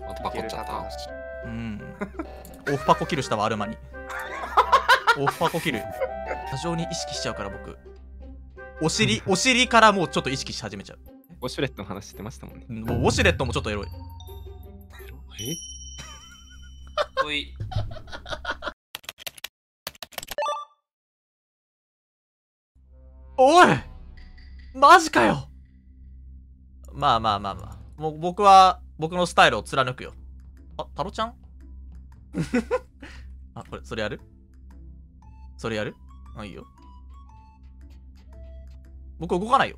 あとパコっちゃった。 うん。オフパコキルしたわ、アルマに。オフパコキル。過剰に意識しちゃうから僕。お尻からもうちょっと意識し始めちゃう。 ウォシュレットの話してましたもんね。 もうウォシュレットもちょっとエロい。 おい。 おいマジかよ。まあ。もう僕は僕のスタイルを貫くよ。あ、タロちゃんあ、これ、それやるあ、いいよ。僕動かないよ。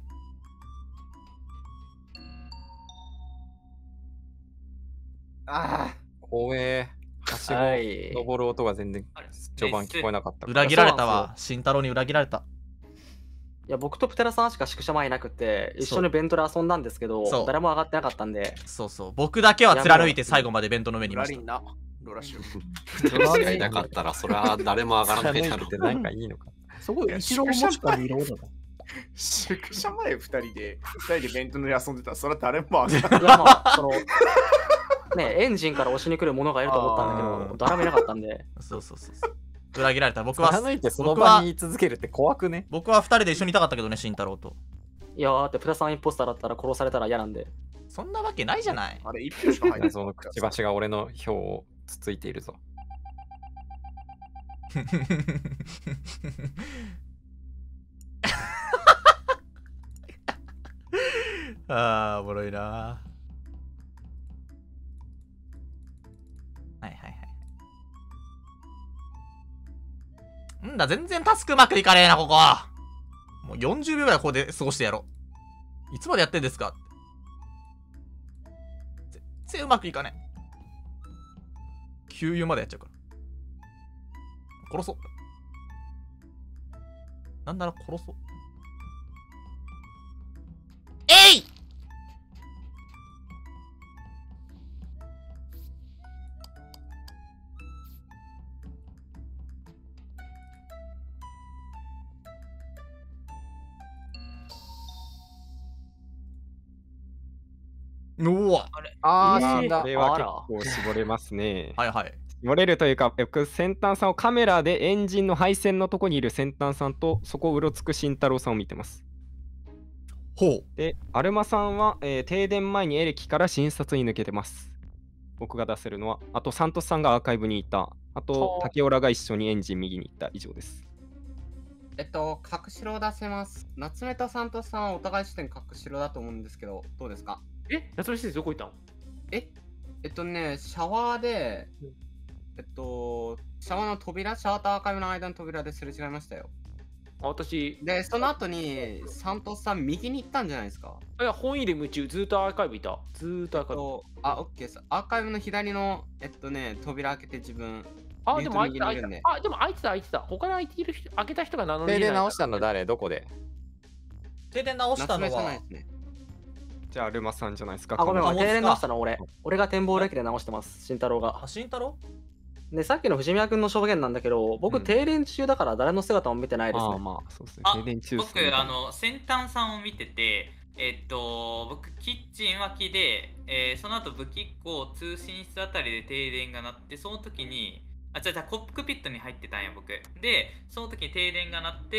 ああ、怖え。はしご登る音が全然序盤聞こえなかった。 裏切られたわ。慎太郎に裏切られた。 いや、僕とプテラさんしか宿舎前いなくて、一緒にベントで遊んだんですけど、誰も上がってなかったんで。 そう。僕だけは貫いて最後までベントの上にいました。 ロラシュ。一人しかいなかったら、それは誰も上がらないだろう。 なんかいいのか。 そこで一郎もしか見ろだな。 宿舎前2人でベントの遊んでたら、それは誰も上がらない。 いや、まあ、その、ね、エンジンから押しに来るものがいると思ったんだけど、誰もいなかったんで。 そう。裏切られた。僕は貫いてその場に居続けるって怖くね。 僕は2人で一緒にいたかったけどね、慎太郎と。 いや、だってプラさんインポスターだったら殺されたら嫌なんで。 そんなわけないじゃない。 あれ、1票しか入ってない。 そのくちばしが俺の票をつついているぞ。 あー、おもろいな。はい。んだ、全然タスクうまくいかねえな、ここ。もう40秒ぐらいここで過ごしてやろう。いつまでやってんですか。全然うまくいかねえ。給油までやっちゃうから。殺そう。なんなら殺そう。えい！うわ。 死んだ。これは結構絞れますね。 はい。 絞れるというか、僕、先端さんをカメラでエンジンの配線のとこにいる先端さんと、そこをうろつく慎太郎さんを見てます。 ほう。 で、アルマさんは、停電前にエレキから診察に抜けてます。僕が出せるのは、あとサントスさんがアーカイブにいた。あと、竹オラが一緒にエンジン右に行った。以上です。 隠しろ出せます。夏目とサントスさんはお互い視点隠しろだと思うんですけど、どうですか？ 夏目先生どこ行ったの？ シャワーで、シャワーの扉、シャワーとアーカイブの間の扉ですれ違いましたよ。 私。 で、その後に、サントスさん右に行ったんじゃないですか？ いや、本入れ夢中、ずっとアーカイブいた。ずーっとアーカイブ。 オッケーです。アーカイブの左の、扉開けて自分。 でも開いてた。でも開いてた。他に開いている人、開けた人が名乗り出ない。 停電直したの誰？どこで？ 停電直したのは。 じゃあ、アルマさんじゃないですか。 ごめん、停電直したの俺が展望デッキで直してます、慎太郎が。 慎太郎？ で、さっきの藤宮君の証言なんだけど、僕、停電中だから誰の姿も見てないですね。 まあ、そうですね。停電中僕、先端さんを見てて、僕、キッチン脇で、その後武器庫、通信室あたりで停電が鳴って、その時に、コックピットに入ってたんや、僕。で、その時に停電が鳴って、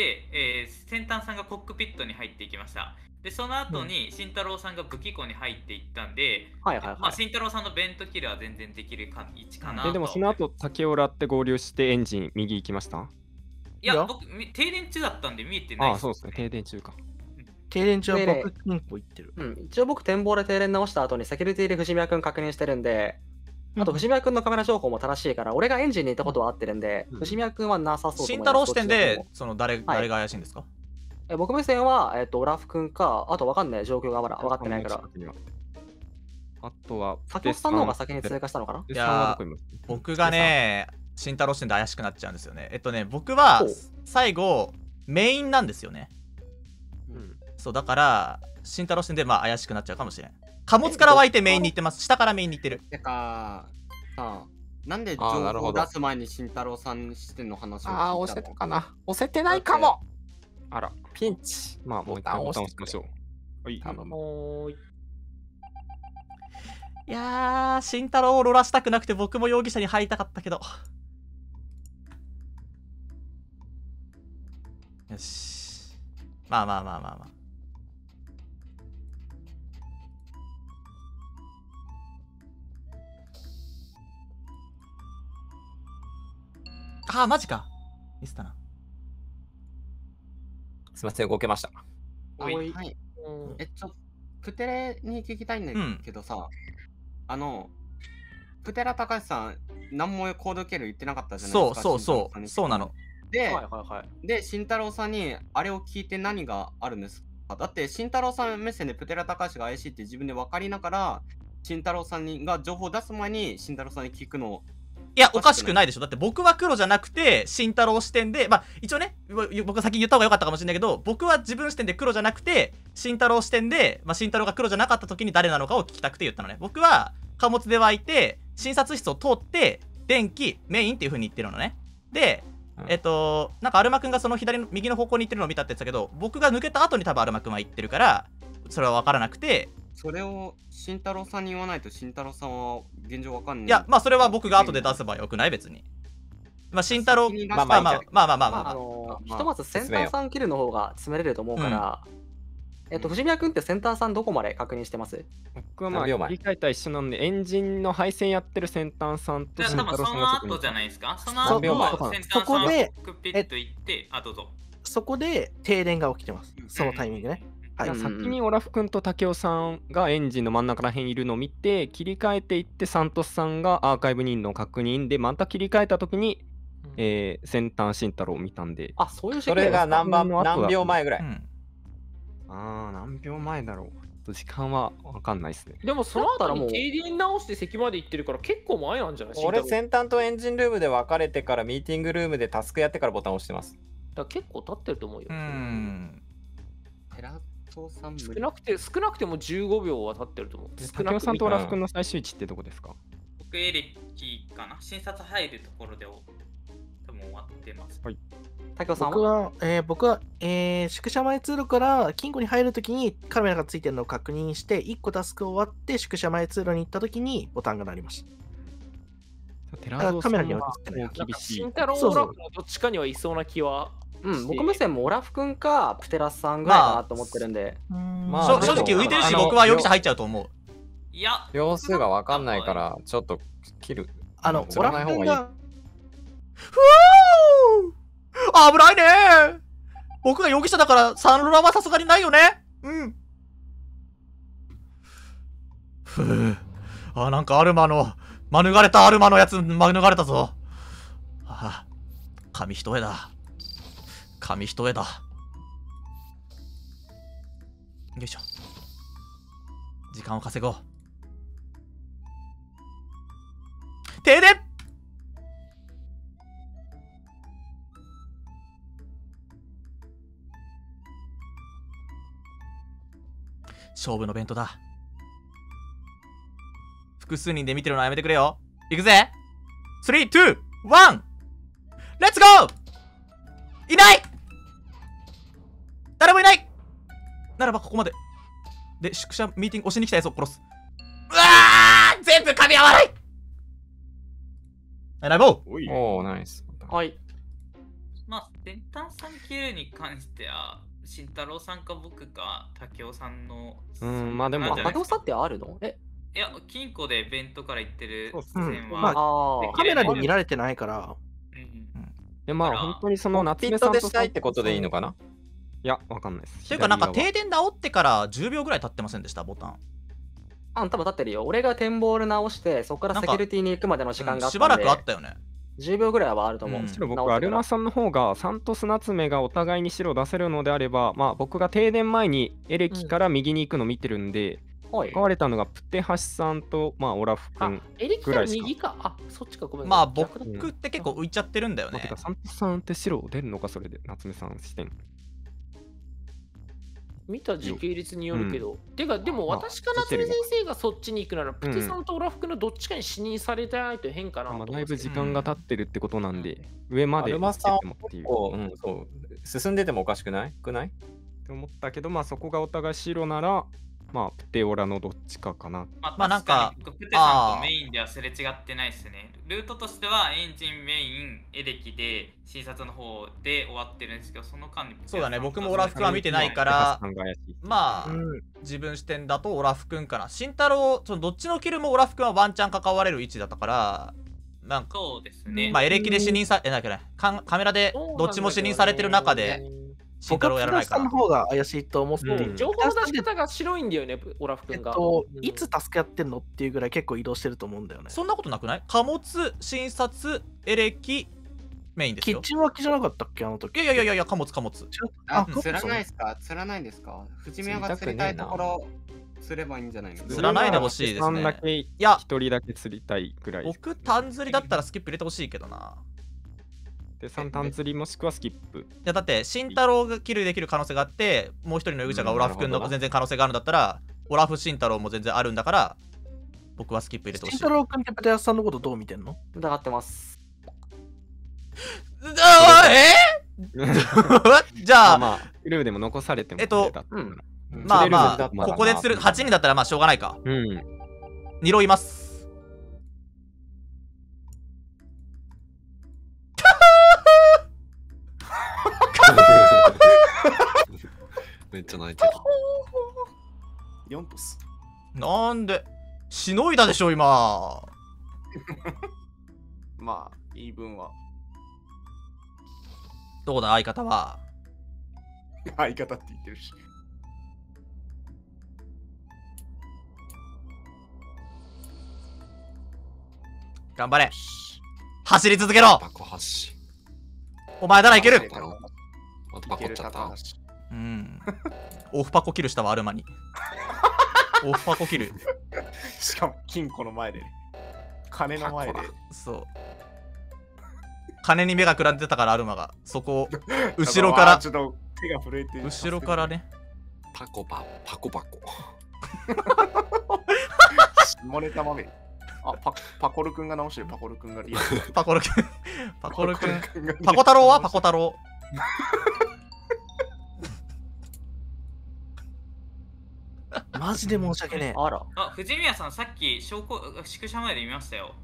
先端さんがコックピットに入っていきました。で、その後に慎太郎さんが武器庫に入っていったんで、慎太郎さんのベントキルは全然できる位置かなと。 でもその後、竹オラって合流してエンジン右行きました？ いや、僕、停電中だったんで見えてないです。 そうですね、停電中か。 停電中は僕、金庫行ってる。 一応僕、展望で停電直した後にセキュリティで藤宮君確認してるんで、あと藤宮君のカメラ情報も正しいから、俺がエンジンにいたことは合ってるんで、藤宮君はなさそうと思います。 慎太郎視点で、誰が怪しいんですか？ 僕目線は、オラフ君か、あとわかんない状況がまだ分かってないから。 あとは、 先ほどさんの方が先に通過したのかな？ いや、僕がね、慎太郎視点で怪しくなっちゃうんですよね。僕は最後、メインなんですよね。そう、だから、慎太郎視点で怪しくなっちゃうかもしれん。貨物から湧いてメインに行ってます。下からメインに行ってる。 なんで情報を出す前に慎太郎さん視点の話を聞いたの？ 押せたかな？押せてないかも。あら、ピンチ。もう一回ボタン押しましょう。はい。 いやー、慎太郎をロラしたくなくて僕も容疑者に入りたかったけど。よし。まあまあまあまあまあ。あー、マジか。ミスったな。 すみません、動けました。 おい。 はい。プテレに聞きたいんだけどさ、プテラ高橋さん、何もコード経路言ってなかったじゃないですか。 そうなの。 で、慎太郎さんにあれを聞いて何があるんですか？だって、慎太郎さん目線でプテラ高橋が怪しいって自分で分かりながら、慎太郎さんが情報を出す前に慎太郎さんに聞くの。 いや、おかしくないでしょ。だって僕は黒じゃなくて、慎太郎視点で、まあ、一応ね、僕先言った方が良かったかもしれないけど、僕は自分視点で黒じゃなくて、慎太郎視点で、まあ、慎太郎が黒じゃなかった時に誰なのかを聞きたくて言ったのね。僕は、貨物で湧いて、診察室を通って、電気、メインっていう風に言ってるのね。で、なんかアルマくんがその右の方向に行ってるのを見たって言ってたけど、僕が抜けた後に多分アルマくんは行ってるから、それは分からなくて、 それを慎太郎さんに言わないと慎太郎さんは現状わかんない。 いや、まあそれは僕が後で出せばよくない別に。まあ慎太郎、まあひとまずセンターさんキルの方が詰めれると思うから、藤宮君ってセンターさんどこまで確認してます？ 僕はまあ切り替えた一緒なんで、エンジンの配線やってるセンターさんと慎太郎さんがその後じゃないですか。その後センターさんコックピット行って、どうぞ。 そこで停電が起きてます。そのタイミングね。 はい、先にオラフ君と武雄さんがエンジンの真ん中ら辺にいるのを見て、切り替えていってサントスさんがアーカイブにいるのを確認で、また切り替えた時に、先端慎太郎を見たんで、 そういうそれが何秒前ぐらい、 何秒前だろう。時間は分かんないですね。 でもその後に停電直して席まで行ってるから結構前なんじゃない？ 俺先端とエンジンルームで分かれてからミーティングルームでタスクやってからボタン押してます。 だから結構経ってると思うよ。少なくても15秒は経ってると思う。 武雄さんとオラフ君の最終位置ってどこですか？ 僕エレキかな。診察入るところで多分終わってます。 はい。 武雄さんは僕は、宿舎前通路から金庫に入るときにカメラがついてるのを確認して、1個タスク終わって宿舎前通路に行ったときにボタンが鳴りました。カメラには映ってない。 厳しい。慎太郎オラフのどっちかにはいそうな気は。 僕目線もオラフ君かプテラスさんぐらいかなと思ってるんで、 正直浮いてるし僕は容疑者入っちゃうと思う。 いや、 秒数が分かんないからちょっと切る。 オラフ君が危ないね。僕が容疑者だからサンロラはさすがにないよね。なんかアルマの免れたアルマのやつ免れたぞ。紙一重だ。紙一重だ。よいしょ。時間を稼ごう。停電。勝負の弁当だ。複数人で見てるのやめてくれよ。いくぜ。3、2、1、レッツゴー。いない。誰もいない。ならばここまで。で、宿舎ミーティング押しに来たやつを殺す。うわー、全部噛み合わない。ライボー。 おー、ナイス。 はい。 まあ、先端さんキルに関しては、慎太郎さんか僕か武雄さんの。 まあでも、 武雄さんってあるの？ いや、金庫でベントから行ってる線は。カメラに見られてないから。 まあ、本当にその夏目さんとしたいってことでいいのかな？ いや、わかんないです。 っていうか、なんか停電直ってから10秒ぐらい経ってませんでした、ボタン。 多分経ってるよ。俺が点ボール直して、そこからセキュリティに行くまでの時間があったんで、 しばらくあったよね。 10秒ぐらいはあると思う。 僕、アルマさんの方が、サントス夏目がお互いに白を出せるのであれば、まあ、僕が停電前にエレキから右に行くのを見てるんで、使われたのがプテハシさんと、まあ、オラフ君。 エレキから右か。そっちか、ごめん。 まあ、僕って結構浮いちゃってるんだよね。 サントスさんって白出るのか、それで、夏目さん視点。 見た時系列によるけど。てか、でも私か夏目先生がそっちに行くなら、プテさんとオラフ君のどっちかに視認されてないと変かな。 だいぶ時間が経ってるってことなんで、上までアルマさんっていう。進んでてもおかしくないって思ったけど、まあそこがお互い白なら、 まあ、プテオラのどっちかかな。 まあ、 まあなんか確に僕プテさんとメインではすれ違ってないですね。ルートとしてはエンジンメイン、エレキで診察の方で終わってるんですけど、その間にプテそうだね、 さん僕もオラフ君は見てないかテカらさんが怪しい。 まあ、自分視点だとオラフ君かな。慎太郎、どっちのキルもオラフ君はワンチャン関われる位置だったから、なんか、 そうですね。 まあエレキで視認さ、なんだっけね、カメラでどっちも視認されてる中で、慎太郎やらないか僕はプテさんのな。 方が怪しいと思ってて、 情報の出し方が白いんだよね、オラフ君が。 いつ助け合ってんのっていうぐらい結構移動してると思うんだよね。 そんなことなくない？貨物、診察、エレキ、メインですよ。 キッチン脇じゃなかったっけあの時。 いや、貨物。 釣らないですか？釣らないですか？藤宮が釣りたいところ釣ればいいんじゃないの？ 釣らないでほしいですね。 いや、一人だけ釣りたいぐらい。 僕、単釣りだったらスキップ入れてほしいけどな。 で、3単釣りもしくはスキップ。 いや、だって、慎太郎がキルできる可能性があって、もう一人の勇者がオラフ君の全然可能性があるんだったら、オラフ慎太郎も全然あるんだから、僕はスキップ入れてほしい。 慎太郎君ってプテヤスさんのことどう見てんの？ 疑ってます。 じゃあ、 まあ、ルーでも残されても。 まあ、ここで釣る、8人だったらまあしょうがないか。2浪います。 めっちゃ泣いてる。 4トス。 なんで、しのいだでしょ、今。 まあ、言い分は。 どうだ、相方は。 相方って言ってるし。 頑張れ。走り続けろ。お前ならいける。 またパコっちゃった。 うん。オフパコキルしたわ、アルマに。オフパコキル。 しかも金庫の前で。金の前で。 そう。金に目がくらんでたからアルマが。そこを後ろから。 ちょっと手が震えてる。 後ろからね。 パコ。 下ネタまで。あ、パコルくんが直してる。パコルくんがリアル。 パコルくん。パコ太郎はパコ太郎。 マジで申し訳ねえ。 あら。 あ、藤宮さん、さっき宿舎前で見ましたよ。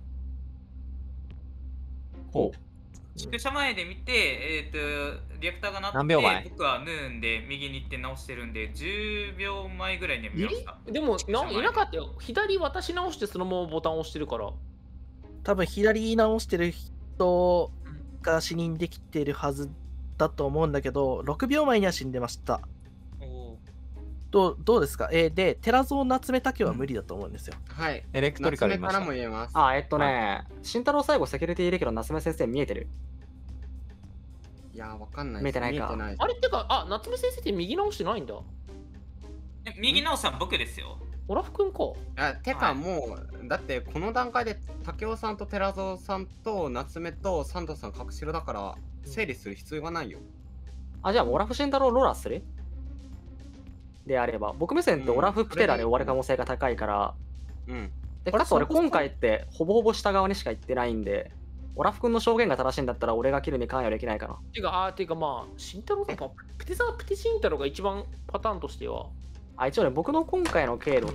ほう。 宿舎前で見て、リアクターが鳴って、 何秒前？ 僕はヌーンで右に行って直してるんで、10秒前ぐらいに見ました。 でもいなかったよ。左私直してそのままボタン押してるから。 多分左直してる人が死人できてるはずだと思うんだけど、6秒前には死んでました。どうですか？で、テラゾー夏目竹は無理だと思うんですよ。 はい。 エレクトリカルからも言えます。 あ、慎太郎最後セキュリティいるけど夏目先生見えてる？ いや、わかんない。 見えてないか。 あれってか、夏目先生って右直してないんだ。 右直したの僕ですよ。 オラフ君か。 てかもう、だってこの段階で竹雄さんと寺蔵さんと夏目とサントさん隠しろだから整理する必要がないよ。 あ、じゃあオラフ慎太郎ローラする？であれば、僕目線ってオラフプテラで終わる可能性が高いから、で、かつ俺今回ってほぼほぼ下側にしか行ってないんで、オラフ君の証言が正しいんだったら俺がキルに関与できないかな。 てかまあ、慎太郎とか、プテ慎太郎が一番パターンとしては。 一応ね、僕の今回の経路って、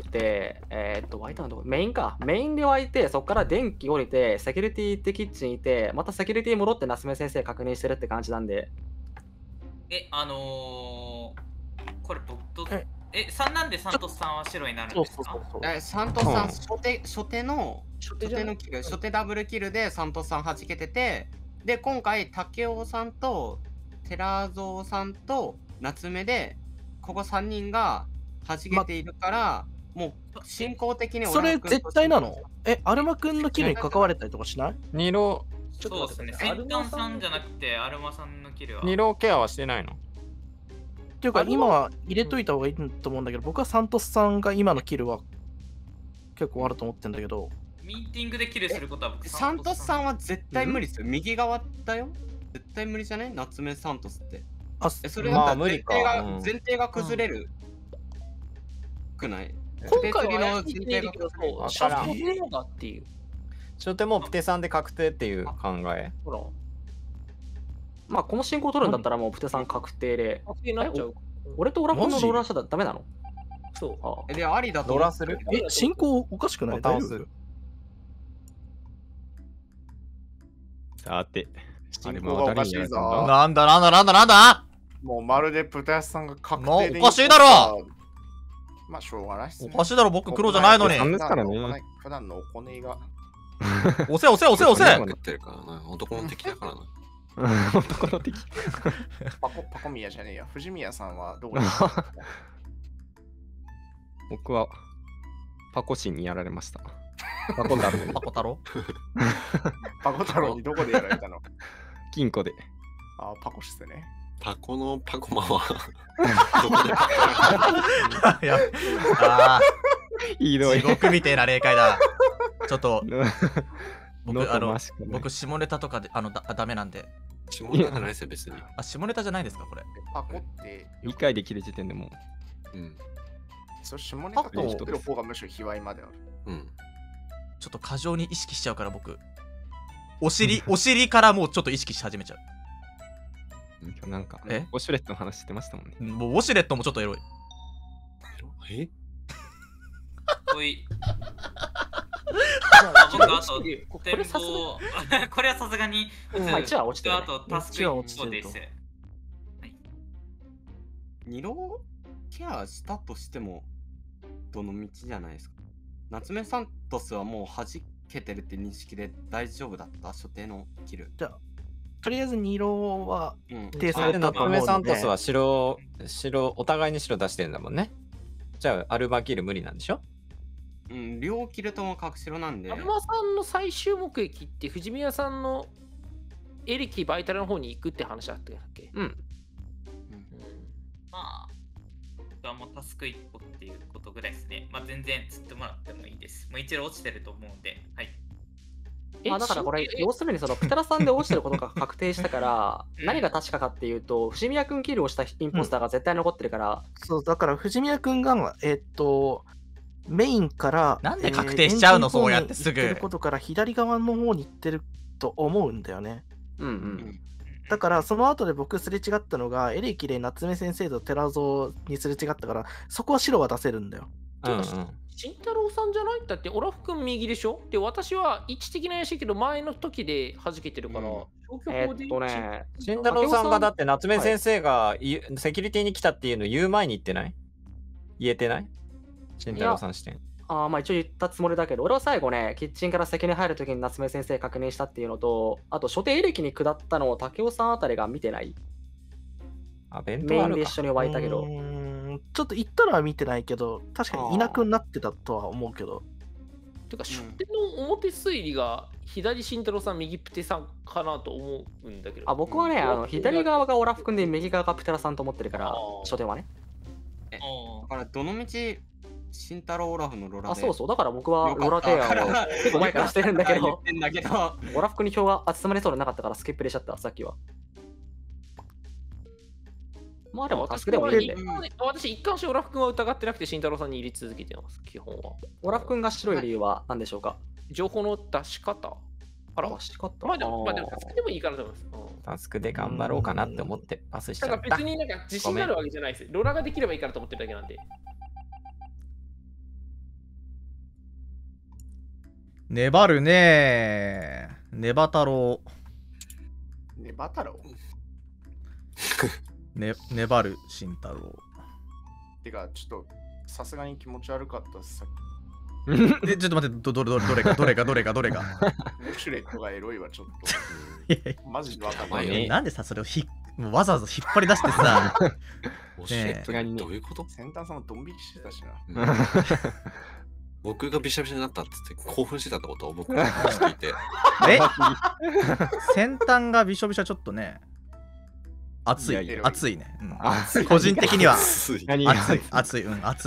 湧いたのどこ？メインか。メインで湧いて、そこから電気降りて、セキュリティ行ってキッチンいて、またセキュリティ戻って夏目先生確認してるって感じなんで。 これ僕と3なんでサントスさんは白になるんですか？ サントスさん初手ダブルキルでサントスさん弾けてて、で今回竹雄さんと寺蔵さんと夏目でここ3人が弾けているから、もう進行的にそれ絶対なの？アルマくんのキルに関われたりとかしない？ ニロそうですね。センタンさんじゃなくてアルマさんのキルは。 ニロケアはしてないの？ っていうか今は入れといた方がいいと思うんだけど、僕はサントスさんが今のキルは結構あると思ってんだけど。 ミーティングでキルすることは僕サントスさんは絶対無理ですよ。右側だよ。絶対無理じゃない？夏目サントスって。それだったら前提が崩れるくない？ 今回は前提が崩れる。シャフトっていう。 初手もプテさんで確定っていう考え。 ほら。まあこの進行取るんだったらもうプテさん確定で。俺とオラフのローラーしたらダメなの？ そう。 で、ありだとロラする？ 進行おかしくない？大丈夫？ さて、あれ進行がおかしいぞ。 なんだもうまるで豚屋さんが確もう定でおかしいだろ。 まあしょうがないっすね。 おかしいだろ、僕黒じゃないのに。 ですからね。 普段のお米が。 押せ。 食ってるからな。男の敵だからな。 男の敵。 パコミヤじゃねえや。藤宮さんはどこですか？ 僕はパコシンにやられました。 パコ太郎パコ太郎にどこでやられたの？ 金庫で。 あ、パコシスね。 パコのパコマはいや、あひどい。 地獄みてえな霊界だ。ちょっと僕下ネタとかでダメなんで。 下ネタじゃないですよ別に。 あ、下ネタじゃないですかこれ。 パコって理解できる時点でもう。 うん。 そう下ネタと言ってる方がむしろ卑猥まである。 うん。 ちょっと過剰に意識しちゃうから僕。お尻からもうちょっと意識し始めちゃう。 今日なんかウォシュレットの話してましたもんね。 もうウォシュレットもちょっとエロい。 おい。これはさすがに 1は落ちてる。 あとタスク1です。 二浪ケアしたとしてもどの道じゃないですか。夏目サントスはもう弾けてるって認識で大丈夫だった？所定のキル。 じゃあとりあえず2浪は定されたと思うので、夏目サントスは白お互いに白出してるんだもんね。じゃあアルバキル無理なんでしょ？ うん、両キルとも角白なんで。 アルマさんの最終目的って藤宮さんのエレキバイタルの方に行くって話だったっけ？ うん。 まあ、もうタスク1個っていうことぐらいですね。まあ全然釣ってもらってもいいです。もう一度落ちてると思うんで、はい。 だからこれ、要するにそのプテラさんで落ちてることが確定したから、何が確かかっていうと、藤宮君キルをしたインポスターが絶対残ってるから。 そう、だから藤宮君が、メインから、 なんで確定しちゃうの、そうやってすぐ。 行ってることから左側の方に行ってると思うんだよね。だからその後で僕すれ違ったのがエレキで夏目先生と寺蔵にすれ違ったから、そこは白は出せるんだよ。 慎太郎さんじゃない？だってオラフ君右でしょ？で私は位置的な怪しいけど前の時で弾けてるから、 慎太郎さんがだって夏目先生がセキュリティに来たっていうの言う前に言ってない？言えてない？慎太郎さん視点。 まあ一応言ったつもりだけど、俺は最後ね、キッチンから席に入るときに夏目先生確認したっていうのと、あと所定エレキに下ったのを武雄さんあたりが見てない。メインで一緒に湧いたけど。 ちょっと行ったのは見てないけど、確かにいなくなってたとは思うけど。 てか、出典の表推理が左慎太郎さん、右プテさんかなと思うんだけど。 僕はね、左側がオラフ君で右側がプテラさんと思ってるから、書店はね。 だからどの道慎太郎オラフのロラで。 そうそう、だから僕はロラ提案を結構前からしてるんだけど、オラフ君に票が集まりそうでなかったからスキップでしちゃった、さっきは。まあでもタスクでもいいんで。 私、一貫してオラフ君は疑ってなくて慎太郎さんに入れ続けてます、基本は。 オラフ君が白い理由は何でしょうか？ 情報の出し方。 出し方。 まあでもタスクでもいいかなと思います。 タスクで頑張ろうかなって思ってパスしちゃった。 だから別になんか自信があるわけじゃないです。ロラができればいいかなと思ってるだけなんで。 粘るねー。ネバ太郎。 ネバ太郎粘る慎太郎。 てか、ちょっとさすがに気持ち悪かったっす。 ちょっと待って、どれがウォシュレットがエロいわ、ちょっと。マジでわかんない。 なんでさ、それをわざわざ引っ張り出してさ。 ウォシュレットにどういうこと？ 先端さんもドン引きしてたしな。 僕がびしゃびしゃになったって興奮してたってことを僕は聞いて。 先端がびしょびしょちょっとね。熱いね。個人的には熱い。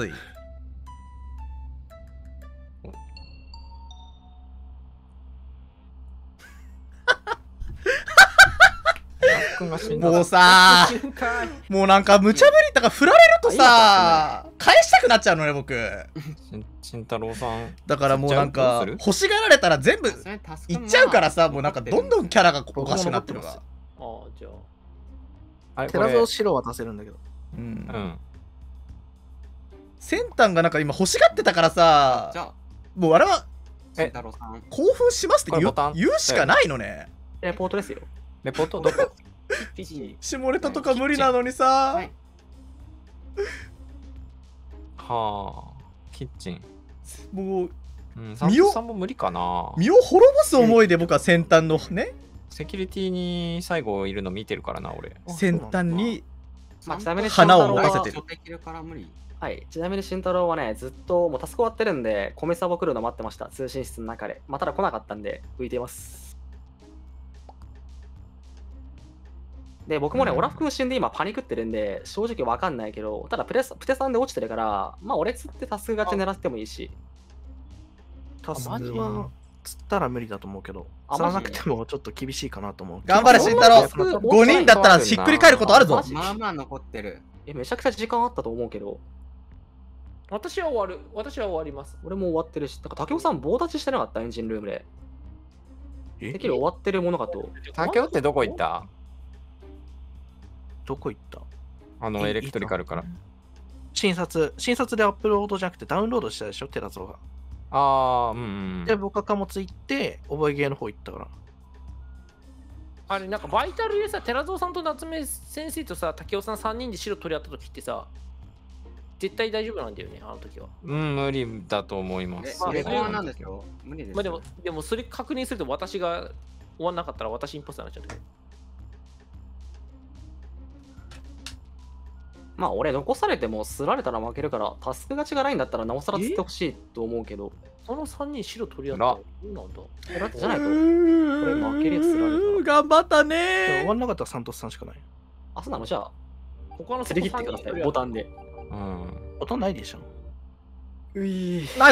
もうさ、もうなんか無茶ぶりとか振られるとさ、返したくなっちゃうのね僕。 慎太郎さんだからもうなんか欲しがられたら全部いっちゃうからさ、もうなんかどんどんキャラがおかしくなってるわ。 じゃあテラゾー白は出せるんだけど。 センタンがなんか今欲しがってたからさ、 じゃあ、 もうあれは慎太郎さん。 興奮しますって言これボタンう言うしかないのね。 レポートですよ。 レポートどこ？ 下ネタとか無理なのにさ、 はいはあ、キッチン。 もううん、サントさんも無理かな。 身を滅ぼす思いで僕は先端のね、 セキュリティに最後いるの見てるからな、俺。 先端にまあ、ちなみに花を持たせてる。 はい、ちなみに慎太郎はね、ずっともうタスク終わってるんで、米サボ来るの待ってました、通信室の中で。まあ、ただ来なかったんで、浮いてます。で、僕もね、オラフ君死んで今パニクってるんで、正直わかんないけど、ただプテさんで落ちてるから、まあ、俺釣ってタスク勝ち狙ってもいいし。 タスクは釣ったら無理だと思うけど、釣らなくてもちょっと厳しいかなと思う。 頑張れ慎太郎、5人だったらひっくり返ることあるぞ。 まあまあ残ってる。 めちゃくちゃ時間あったと思うけど。 私は終わる。私は終わります。 俺も終わってるし、なんか竹雄さん棒立ちしてなかったエンジンルームで。てっきり終わってるものかと。 竹雄ってどこ行った？ どこ行った？ エレクトリカルから。 診察でアップロードじゃなくてダウンロードしたでしょ、テラゾーが。 ああ、うん。 で、僕は貨物行って、覚えゲーの方行ったから。 あれ、なんかバイタルでさ、寺蔵さんと夏目先生とさ、竹雄さん3人で白取り合った時ってさ、絶対大丈夫なんだよね、あの時は。 うん、無理だと思います。 それなんですよ。無理です。 まあでもそれ確認すると私が終わんなかったら私インポスターになっちゃう。 まあ俺残されてもすられたら負けるからタスク勝ちがないんだったらなおさら釣ってほしいと思うけど、 その3人白取り合ったらどうなんだ。 だってじゃないとこれ負けるやつ釣られる頑張ったね終わんなかったらサントスさんしかない。 あ、そうなの。じゃあ他の釣り切ってください、ボタンで。 うん。 ボタンないでしょ。 ナイス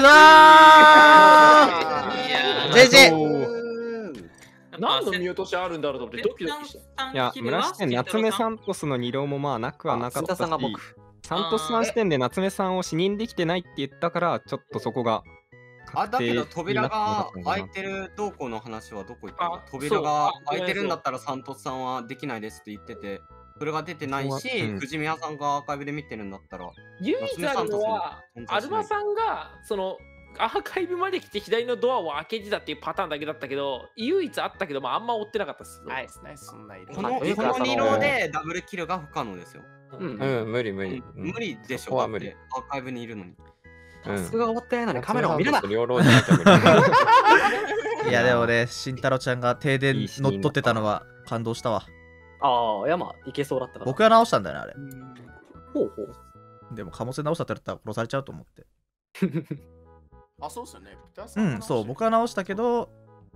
ー JJ 何の見落としあるんだろうと思ってドキドキした。 いや、村視点、夏目サントスの2浪もまあなくはなかったし、サントスさん視点で夏目さんを死認できてないって言ったから、ちょっとそこがだけど扉が開いてるどうこうの話はどこ行ったの？扉が開いてるんだったらサントスさんはできないですって言ってて、それが出てないし、藤宮さんがアーカイブで見てるんだったら。 唯一あるのは、アルマさんがそのアーカイブまで来て左のドアを開けてたっていうパターンだけだったけど、唯一あったけど、まあ、あんま追ってなかったです。 ナイスナイス、そんないる。 この2浪でダブルキルが不可能ですよ。 うん、無理。無理でしょ。無理。アーカイブにいるのに。 タスクが終わってないのにカメラを見るな。 いやでもね、慎太郎ちゃんが停電乗っ取ってたのは感動したわ。 ああ、いやまあ、いけそうだったから。 僕が直したんだよね、あれ。 ほうほう。 でも、貨物で直したって言ったら殺されちゃうと思って。 あ、そうっすよね。 うん、そう、僕は直したけど、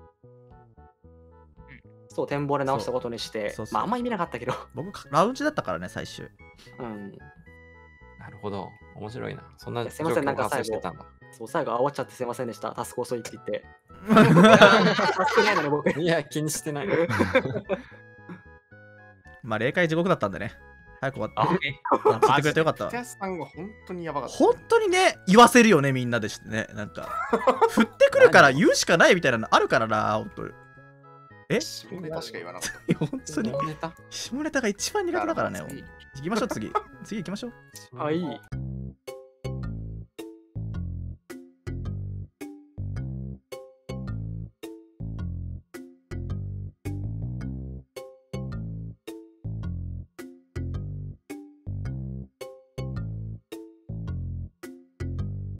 そう、展望で直したことにして、まあ、あんま意味なかったけど。 僕、ラウンジだったからね、最終。 うん。 なるほど、面白いな。そんなすいません、なんか最後、そう、最後、あわっちゃってすいませんでした。タスク遅いって言って。タスクないのに僕。 いや、気にしてない。 まあ、霊界地獄だったんでね。早く終わって。言ってくれてよかったわ。 さんが本当にやばかった。 本当にね、言わせるよね、みんなでしてね。なんか、振ってくるから言うしかないみたいなのあるからな、本当に。 下ネタしか言わなかった。 本当に。下ネタが一番苦手だからね。行きましょう、次。次行きましょう。 あ、いい。